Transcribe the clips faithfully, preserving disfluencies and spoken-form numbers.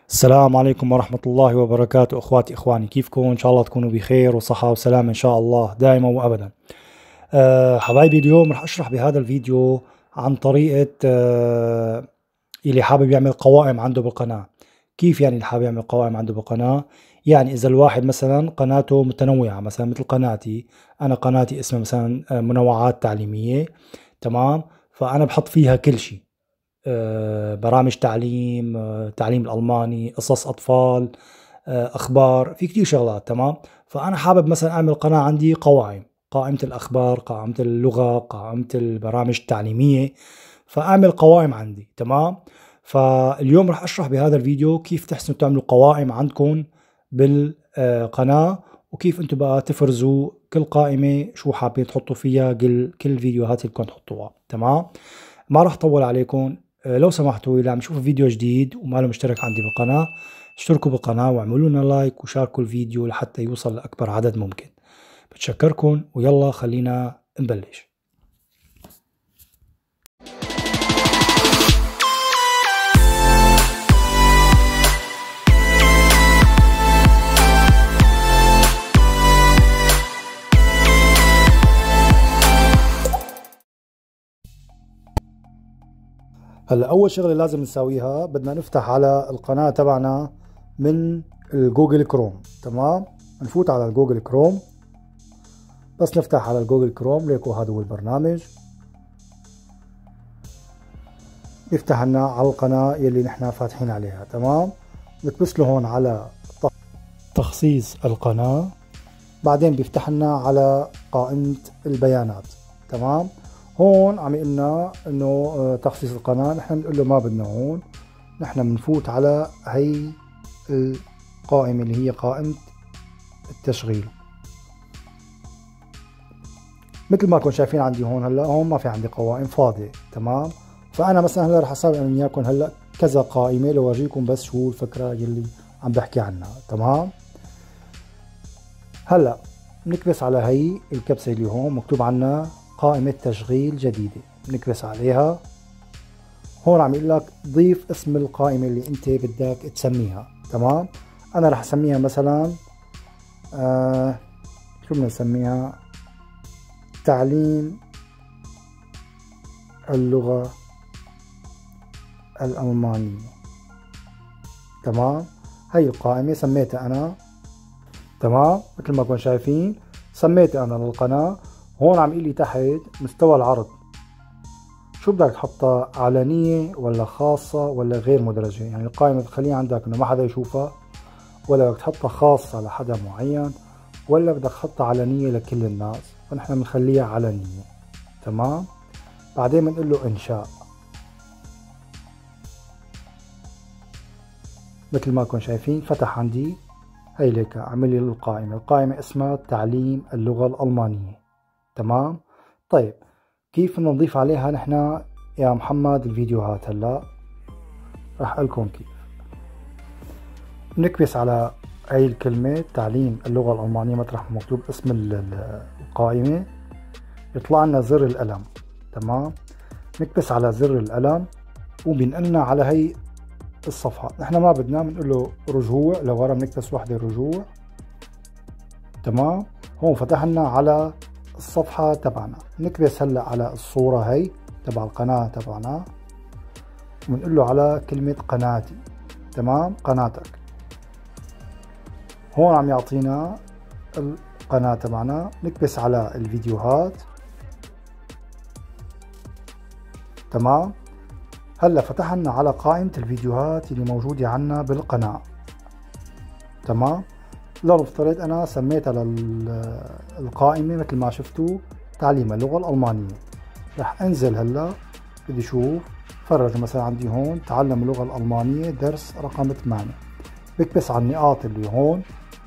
السلام عليكم ورحمة الله وبركاته. أخواتي إخواني، كيفكم؟ إن شاء الله تكونوا بخير وصحة وسلام إن شاء الله دائما وأبدا. أه حبايبي، اليوم رح أشرح بهذا الفيديو عن طريقة أه اللي حابب يعمل قوائم عنده بالقناة. كيف يعني اللي حابب يعمل قوائم عنده بالقناة؟ يعني إذا الواحد مثلا قناته متنوعة، مثلا مثل قناتي أنا، قناتي اسمها مثلا منوعات تعليمية، تمام؟ فأنا بحط فيها كل شيء، آه، برامج تعليم، آه، تعليم الألماني، قصص أطفال، آه، أخبار، في كتير شغلات، تمام. فأنا حابب مثلا أعمل قناة عندي قوائم، قائمة الأخبار، قائمة اللغة، قائمة البرامج التعليمية، فأعمل قوائم عندي، تمام. فاليوم رح أشرح بهذا الفيديو كيف تحسنوا تعملوا قوائم عندكم بالقناة، وكيف أنتم بقى تفرزوا كل قائمة شو حابين تحطوا فيها كل كل الفيديوهات اللي كنتوا تحطوها، تمام. ما راح أطول عليكم. آه، لو سمحتوا إذا عم تشوفوا فيديو جديد وما له مشترك عندي بالقناة، اشتركوا بالقناة واعملوا لنا لايك وشاركوا الفيديو لحتى يوصل لأكبر عدد ممكن. بتشكركم، ويلا خلينا نبلش. هلا أول شغلة لازم نساويها، بدنا نفتح على القناة تبعنا من الجوجل كروم، تمام. نفوت على الجوجل كروم، بس نفتح على الجوجل كروم ليكو هذا هو البرنامج، يفتح لنا على القناة يلي نحن فاتحين عليها، تمام. نكبس له هون على تخصيص القناة، بعدين بيفتح لنا على قائمة البيانات، تمام. هون عم يقلنا انه تخصيص القناة، نحن بنقول له ما بدنا هون، نحن بنفوت على هي القائمة اللي هي قائمة التشغيل. مثل ما كنتم شايفين عندي هون، هلا هون ما في عندي قوائم، فاضية، تمام. فانا مثلا هلا رح اسوي انا وياكم هلا كذا قائمة لورجيكم بس شو الفكرة يلي عم بحكي عنها، تمام. هلا بنكبس على هي الكبسة اللي هون مكتوب عنا قائمة تشغيل جديدة، بنكبس عليها. هون عم يقول لك ضيف اسم القائمة اللي انت بدك تسميها، تمام. انا رح اسميها مثلا آه شو بدنا نسميها؟ تعليم اللغة الألمانية، تمام. هي القائمة سميتها أنا، تمام. مثل ما كنتم شايفين سميتها أنا للقناة. هون عم يقول لي تحت مستوى العرض، شو بدك تحطها؟ علنية ولا خاصة ولا غير مدرجة؟ يعني القائمة تخليها عندك انه ما حدا يشوفها، ولا بدك تحطها خاصة لحدا معين، ولا بدك تحطها علنية لكل الناس؟ فنحن بنخليها علنية، تمام. بعدين بنقول له انشاء، مثل ما كنتم شايفين فتح عندي هي ليك عمل لي القائمة. القائمة اسمها تعليم اللغة الألمانية، تمام. طيب كيف بدنا نضيف عليها نحن يا محمد الفيديوهات؟ هلا راح اقول لكم كيف. نكبس على هاي الكلمة تعليم اللغة الألمانية مطرح مكتوب اسم القائمة، يطلع لنا زر القلم، تمام. نكبس على زر القلم وبينقلنا على هي الصفحة. نحن ما بدنا، بنقول له رجوع لورا، بنكبس وحدة رجوع، تمام. هون فتح لنا على الصفحة تبعنا. نكبس هلا على الصورة هي تبع القناة تبعنا، ونقول له على كلمة قناتي، تمام، قناتك. هون عم يعطينا القناة تبعنا. نكبس على الفيديوهات، تمام. هلا فتح لنا على قائمة الفيديوهات اللي موجودة عنا بالقناة، تمام. لو نفترض انا سميتها للقائمة مثل ما شفتوا تعليم اللغة الألمانية، رح انزل هلا بدي اشوف فرج مثلا عندي هون تعلم اللغة الألمانية درس رقم ثمانية. بكبس على النقاط اللي هون،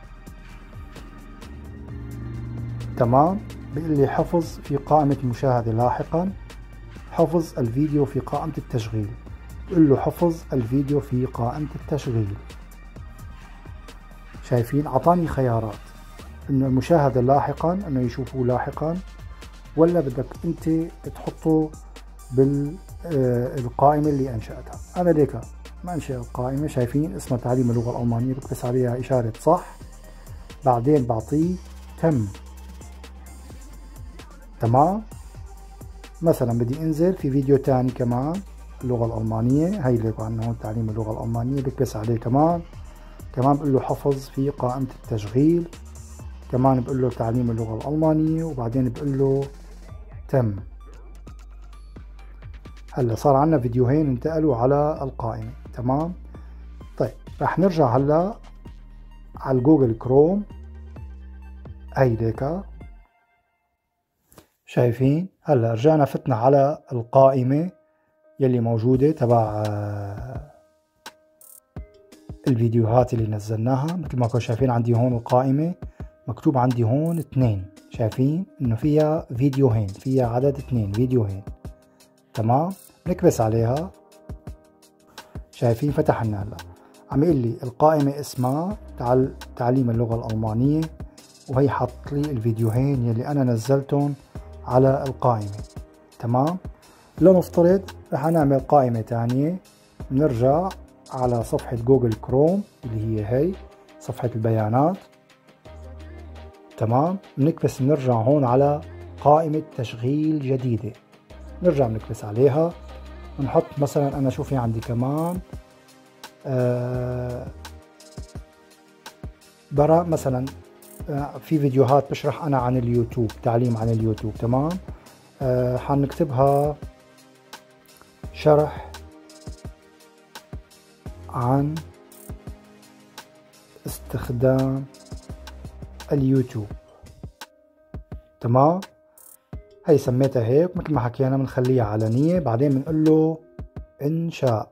تمام. بيقول لي حفظ في قائمة المشاهدة لاحقا، حفظ الفيديو في قائمة التشغيل. بقول له حفظ الفيديو في قائمة التشغيل. شايفين عطاني خيارات انه المشاهدة لاحقا، انه يشوفوه لاحقا، ولا بدك انت تحطه بالقائمة اللي انشأتها. انا ليك منشئ القائمة، شايفين اسمها تعليم اللغة الألمانية، بكبس عليها إشارة صح، بعدين بعطيه تم. تمام. مثلا بدي انزل في فيديو تاني كمان اللغة الألمانية، هي اللي عندنا هون تعليم اللغة الألمانية، بكبس عليه كمان، كمان بقول له حفظ في قائمة التشغيل، كمان بقول له تعليم اللغة الألمانية، وبعدين بقول له تم. هلا صار عندنا فيديوهين انتقلوا على القائمة. تمام. طيب رح نرجع هلا على الجوجل كروم، هيديك شايفين. هلا رجعنا فتنا على القائمة يلي موجودة تبع الفيديوهات اللي نزلناها. مثل ما كنتم شايفين عندي هون القائمة مكتوب عندي هون اثنين، شايفين انه فيها فيديوهين، فيها عدد اثنين فيديوهين. تمام. نكبس عليها، شايفين فتح لنا هلا عم يقول لي القائمة اسمها تعل... تعليم اللغة الألمانية، وهي حط لي الفيديوهين يلي أنا نزلتهم على القائمة. تمام. لنفترض رح نعمل قائمة تانية، نرجع على صفحة جوجل كروم اللي هي هي صفحة البيانات. تمام. بنكبس نرجع هون على قائمة تشغيل جديدة، نرجع بنكبس عليها، نحط مثلا أنا شو في عندي كمان آه برا مثلا آه في فيديوهات بشرح أنا عن اليوتيوب، تعليم عن اليوتيوب. تمام. آه حنكتبها شرح عن استخدام اليوتيوب. تمام. هي سميتها هيك مثل ما حكينا، بنخليها علنية، بعدين بنقول له انشاء.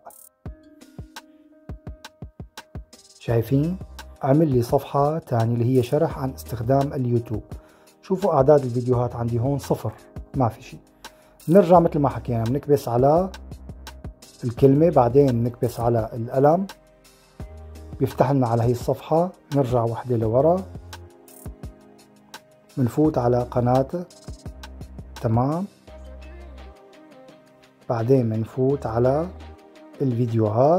شايفين عمل لي صفحة تانية اللي هي شرح عن استخدام اليوتيوب. شوفوا اعداد الفيديوهات عندي هون صفر، ما في شيء. نرجع مثل ما حكينا، بنكبس على الكلمة، بعدين نكبس على القلم، بيفتح لنا على هي الصفحة. نرجع وحدة لورا، بنفوت على قناته. تمام. بعدين بنفوت على الفيديوهات.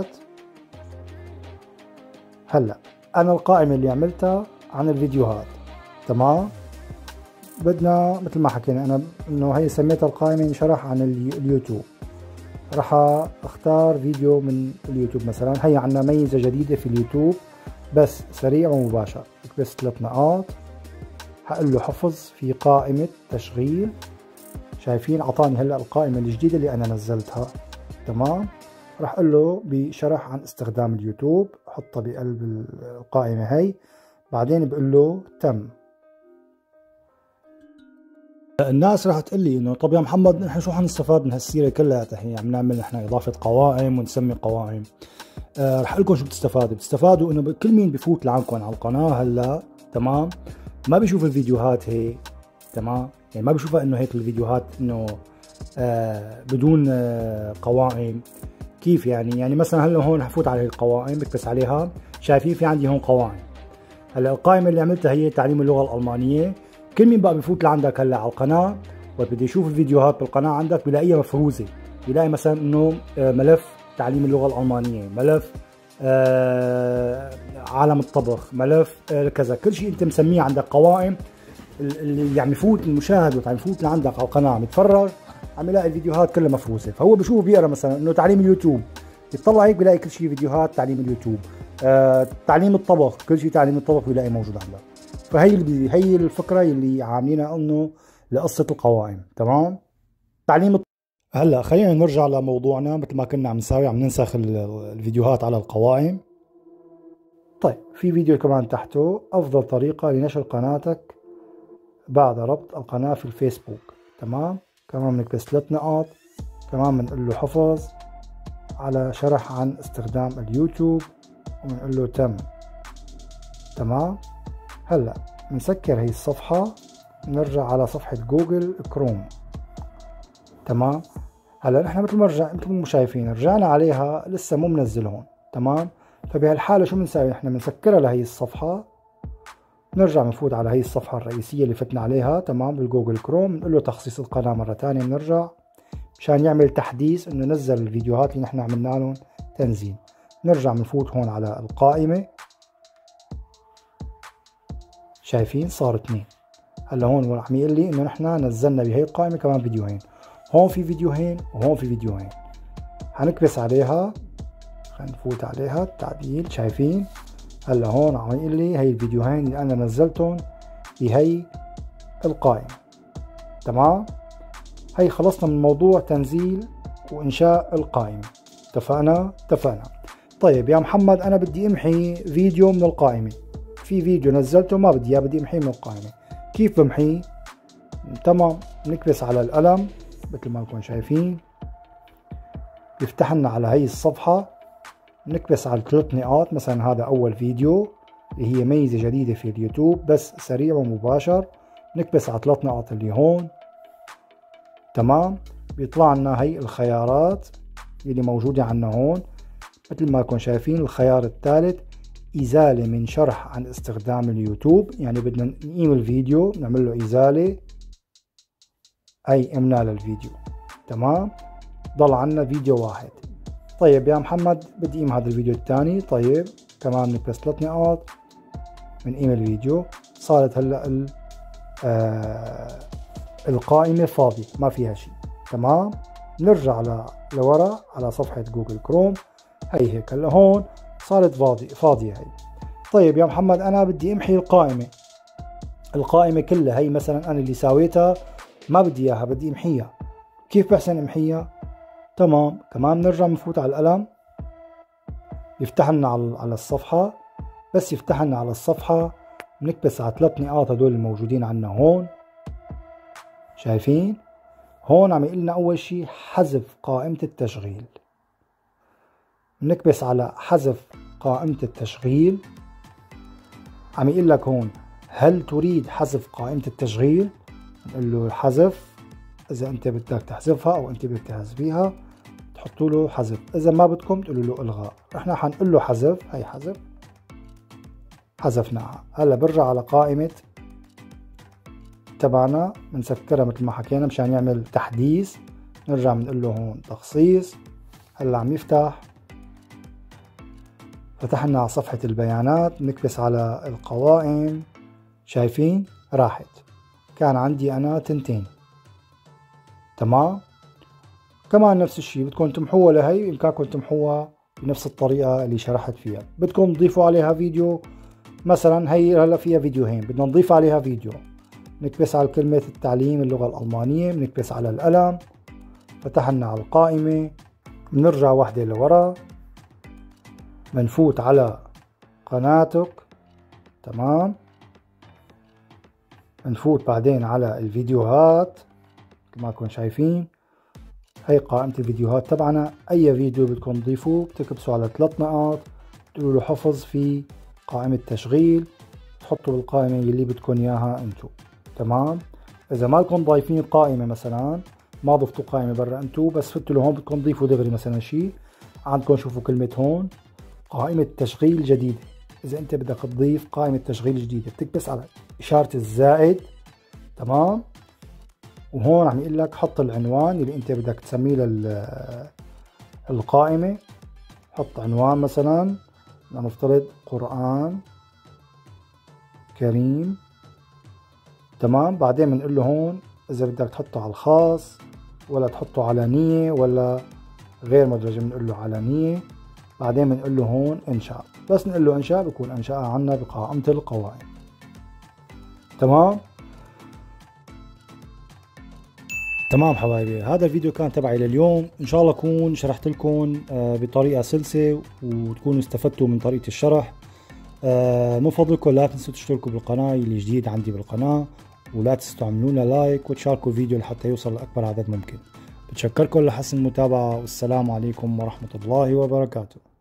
هلا انا القائمة اللي عملتها عن الفيديوهات. تمام. بدنا مثل ما حكينا انا انه هي سميتها القائمة شرح عن اليوتيوب، راح اختار فيديو من اليوتيوب. مثلا هي عنا ميزة جديدة في اليوتيوب بس سريع ومباشر، بس ثلاث نقاط، هقول له حفظ في قائمة تشغيل. شايفين عطاني هلا القائمة الجديدة اللي انا نزلتها. تمام. راح اقول له بشرح عن استخدام اليوتيوب، حطها بقلب القائمة هي، بعدين بقول له تم. الناس راح تقول لي انه طب يا محمد نحن شو حنستفاد من هالسيره كلها؟ هي عم نعمل نحن اضافه قوائم ونسمي قوائم. آه رح اقول لكم شو بتستفادوا. بتستفادوا انه كل مين بفوت لعندكم على القناه هلا، تمام، ما بيشوف الفيديوهات هي. تمام. يعني ما بيشوفها انه هيك الفيديوهات انه آه بدون آه قوائم. كيف يعني؟ يعني مثلا هلا هون حفوت على القوائم، بكبس عليها، شايفين في عندي هون قوائم. هلا القائمه اللي عملتها هي تعليم اللغه الالمانيه. كل مين بقى بفوت لعندك هلا على القناه وبده يشوف الفيديوهات بالقناه عندك بلاقيها مفروزه، بيلاقي مثلا انه ملف تعليم اللغه الالمانيه، ملف آه عالم الطبخ، ملف آه كذا، كل شيء انت مسميه عندك قوائم. اللي عم يفوت المشاهد وعم يفوت لعندك على القناه عم يتفرج عم يلاقي الفيديوهات كلها مفروزه، فهو بشوف بيقرا مثلا انه تعليم اليوتيوب، يطلع هيك بيلاقي كل شيء فيديوهات تعليم اليوتيوب. آه تعليم الطبخ، كل شيء تعليم الطبخ بيلاقي موجود عندك. فهي اللي هي الفكره اللي عاملينها انه لقصه القوائم. تمام. تعليم الط... هلا خلينا نرجع لموضوعنا. مثل ما كنا عم نساوي عم ننسخ الفيديوهات على القوائم. طيب في فيديو كمان تحته، افضل طريقه لنشر قناتك بعد ربط القناه في الفيسبوك. تمام. كمان بنكبس ثلاث نقاط، كمان بنقول له حفظ على شرح عن استخدام اليوتيوب، وبنقول له تم. تمام. هلا بنسكر هي الصفحة، نرجع على صفحة جوجل كروم. تمام. هلا نحن مثل ما رجع مثل ما شايفين رجعنا عليها لسه مو منزل هون. تمام. فبهالحالة شو بنساوي؟ نحن بنسكرها لهي الصفحة، نرجع بنفوت على هي الصفحة الرئيسية اللي فتنا عليها. تمام. بالجوجل كروم بنقول له تخصيص القناة مرة ثانية، بنرجع مشان يعمل تحديث انه نزل الفيديوهات اللي نحن عملنا لهم تنزيل. نرجع بنفوت هون على القائمة، شايفين صار اثنين. هلا هون عم يقول لي انه نحن نزلنا بهي القائمة كمان فيديوهين، هون في فيديوهين وهون في فيديوهين. حنكبس عليها، خلينا نفوت عليها التعديل، شايفين هلا هون عم يقول لي هي الفيديوهين اللي انا نزلتهم بهي القائمة. تمام، هي خلصنا من موضوع تنزيل وإنشاء القائمة. اتفقنا؟ اتفقنا. طيب يا محمد أنا بدي أمحي فيديو من القائمة، في فيديو نزلته ما بدي إياه، بدي أمحيه من القائمة، كيف بمحيه؟ تمام، نكبس على القلم مثل ما نكون شايفين، بيفتح لنا على هي الصفحة، نكبس على الثلاث نقاط. مثلا هذا أول فيديو اللي هي ميزة جديدة في اليوتيوب بس سريع ومباشر، نكبس على ثلاث نقاط اللي هون. تمام، بيطلع لنا هي الخيارات اللي موجودة عنا هون مثل ما كنتم شايفين. الخيار الثالث إزالة من شرح عن استخدام اليوتيوب، يعني بدنا نقيم الفيديو نعمل له إزالة، أي إمنا للفيديو. تمام، ضل عنا فيديو واحد. طيب يا محمد بدي أقيم هذا الفيديو الثاني، طيب كمان نكبس ثلاث نقاط بنقيم الفيديو. صارت هلا آه القائمة فاضية ما فيها شيء. تمام، نرجع ل... لورا على صفحة جوجل كروم، هي هيك هلا هون صارت فاضية فاضية هي. طيب يا محمد أنا بدي أمحي القائمة، القائمة كلها هي مثلا أنا اللي ساويتها ما بدي إياها، بدي أمحيها، كيف بحسن أمحيها؟ تمام، كمان نرجع نفوت على القلم، يفتح لنا على على الصفحة، بس يفتح لنا على الصفحة بنكبس على ثلاث نقاط هدول الموجودين عنا هون، شايفين؟ هون عم يقول لنا أول شيء حذف قائمة التشغيل، بنكبس على حذف قائمة التشغيل. عم يقول لك هون هل تريد حذف قائمة التشغيل؟ نقول له حذف، إذا أنت بدك تحذفها أو أنت بدك تحذفيها تحطوا له حذف، إذا ما بدكم تقولوا له إلغاء. إحنا حنقول له حذف، هي حذف، حذفناها. هلا برجع على قائمة تبعنا بنسكرها مثل ما حكينا مشان يعمل تحديث، نرجع بنقول له هون تخصيص. هلا عم يفتح، فتح لنا على صفحة البيانات، نكبس على القوائم، شايفين راحت، كان عندي أنا تنتين. تمام، كمان نفس الشيء بدكم تمحوها لهي، بإمكانكم تمحوها بنفس الطريقة اللي شرحت فيها. بدكم تضيفوا عليها فيديو، مثلا هي هلا فيها فيديوهين بدنا نضيف عليها فيديو، نكبس على كلمة التعليم اللغة الألمانية، بنكبس على القلم، فتح لنا على القائمة، بنرجع واحدة لورا، بنفوت على قناتك. تمام، بنفوت بعدين على الفيديوهات مثل ما كنتم شايفين، هي قائمة الفيديوهات تبعنا. أي فيديو بدكم تضيفوه بتكبسوا على ثلاث نقاط، تقولوا له حفظ في قائمة تشغيل، تحطوا بالقائمة اللي بدكم إياها أنتو. تمام، إذا ما لكم ضايفين قائمة مثلا، ما ضفتوا قائمة برا أنتو، بس فتوا لهون بدكم تضيفوا دغري مثلا شيء عندكم، شوفوا كلمة هون قائمة تشغيل جديدة. إذا أنت بدك تضيف قائمة تشغيل جديدة بتكبس على إشارة الزائد. تمام، وهون عم يقول لك حط العنوان اللي أنت بدك تسميه للقائمة، حط عنوان مثلا لنفترض قرآن كريم. تمام، بعدين بنقول له هون إذا بدك تحطه على الخاص ولا تحطه علانية ولا غير مدرجة، بنقول له علانية. بعدين بنقول له هون إنشاء، بس نقول له إنشاء بكون أنشأها عنا بقائمة القوائم. تمام تمام حبايبي، هذا الفيديو كان تبعي لليوم، إن شاء الله أكون شرحت لكم بطريقة سلسة وتكونوا استفدتوا من طريقة الشرح. من فضلكم لا تنسوا تشتركوا بالقناة اللي جديد عندي بالقناة، ولا تنسوا تعملوا لنا لايك وتشاركوا الفيديو لحتى يوصل لأكبر عدد ممكن. بتشكركم لحسن المتابعة، والسلام عليكم ورحمة الله وبركاته.